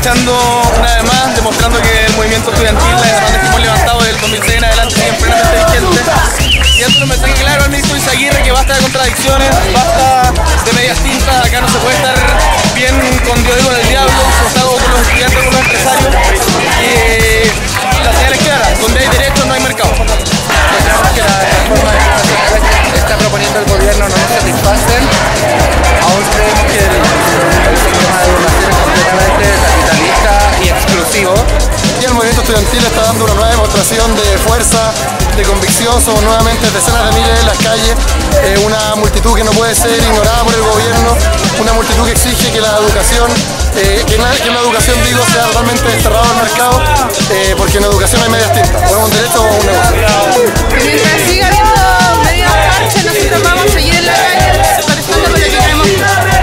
marchando una vez más, demostrando que el movimiento estudiantil, las demandas que hemos levantado desde el 2006 en adelante siguen plenamente vigentes. Y eso es un mensaje claro al ministro Izaguirre, que basta de contradicciones, basta de medias tintas. Acá no se puede estar bien con Dios y con el diablo, sentado con los estudiantes, con los empresarios. Y la señal es clara, donde hay derechos no hay mercado. Encontramos que las reformas que está proponiendo el gobierno no nos satisfacen. Aún creemos que el sistema de educación es completamente capitalista y exclusivo. Y el movimiento estudiantil está dando una nueva demostración de fuerza, de convicción. Somos nuevamente decenas de miles en las calles, una multitud que no puede ser ignorada por el gobierno, una multitud que exige que la educación, que la educación sea totalmente desterrado al mercado, porque en la educación hay medias tintas, o es un derecho o un negocio. Mientras siga habiendo medidas parches, nosotros vamos a seguir en la calle, protestando por lo que queremos.